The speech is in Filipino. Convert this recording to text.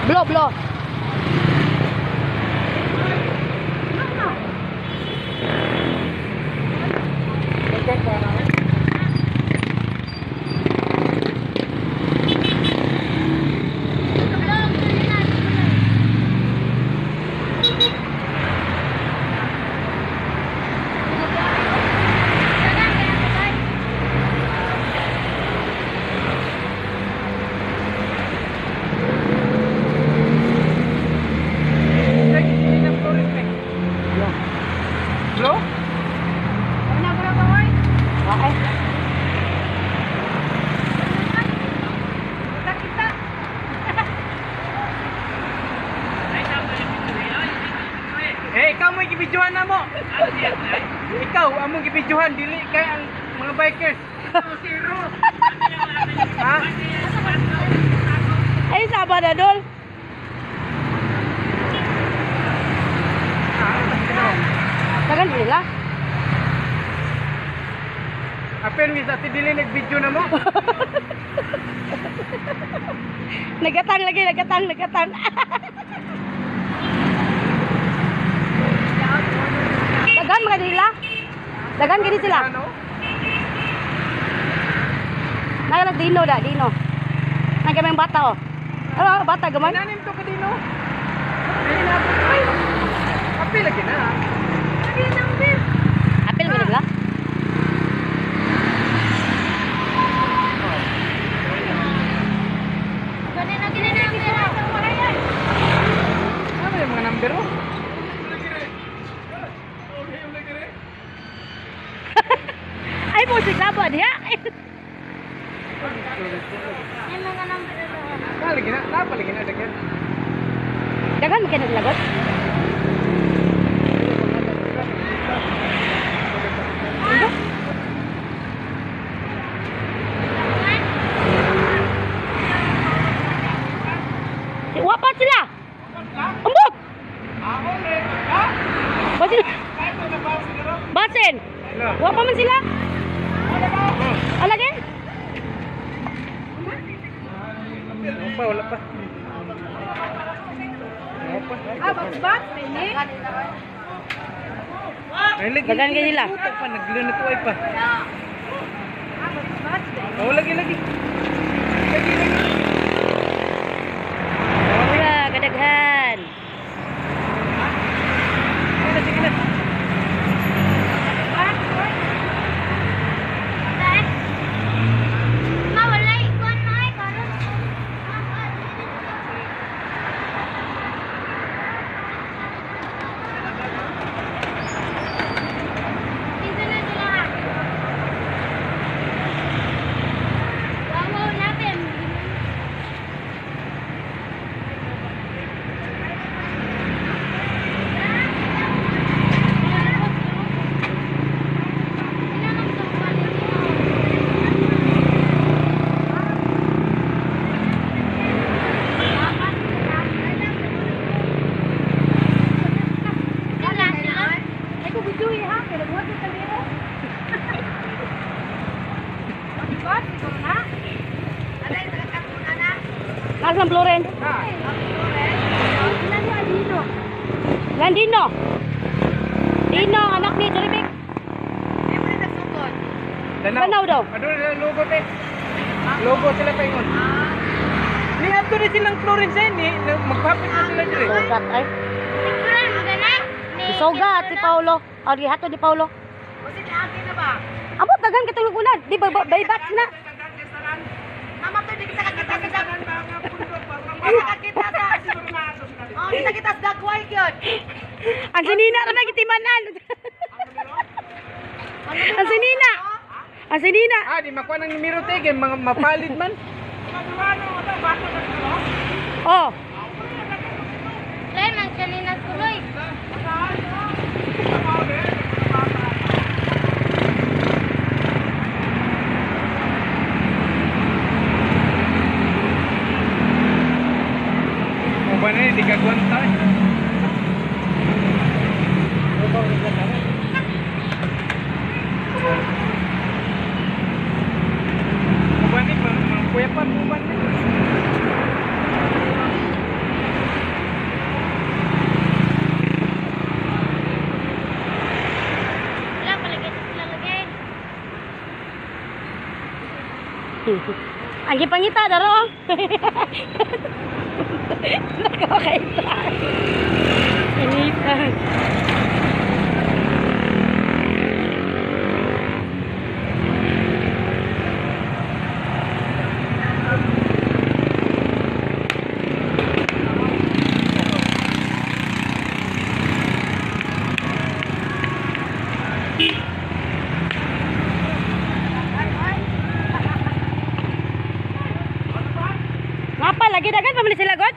Blow, blow. Ikaw mo gibidyohan na mo. Ikaw among gibidyohan dili kay ang mga bikers. Ha? Ay, saba na dol. Tagal nila. Apen mi sa dili nagbidyo na mo. Nagatang lagi, nagatang. Dagan mga nila. Dagan gini sila. Nagalas dino da, dino. Nang bata oh. Ano, bata gaman? Nanim to ka dino. Apil lagi na. Lagi nang bir. Apil mo nila. Ano yung mga number oh? Ay, musik laban ya. Lagi na, napa lagi na daghan. Dagan mo kayo naglagot? Wapat sila! Umbok! Basin! Basin! Wapa man sila? Alagin? Wala pa. Bat ini? Dagan kayo nila. Naglunod ko ay pa. Oh, lagi. Wala, kadaghan. Sige na. Nasaan Floren? Landino. Dino, anak ni Jolibik. Tanaw daw. Aduh, logo te. Logo sila pa ingon. Ni ato na silang Florence ni magpapit na sila dire. Sogat ay. Sogat si Paulo. O di hato di Paulo. Amo dagan katulog una. Di ba baybat na. Mama to di kita kakita sa dagan. Kita sa. Oh, kita sa dagway gyud. Ang sinina ra nagitimanan. Ang sinina. Ang sinina. Ah, di makuha ng numero te kay mga mapalit man. Oh. Lain man kanina tuloy. Ba na di kagwanta. Kuya pa mo ba? Ang gipangita daro. Nakakaita. Inita. Ngapa lagi dagan pamili sila god?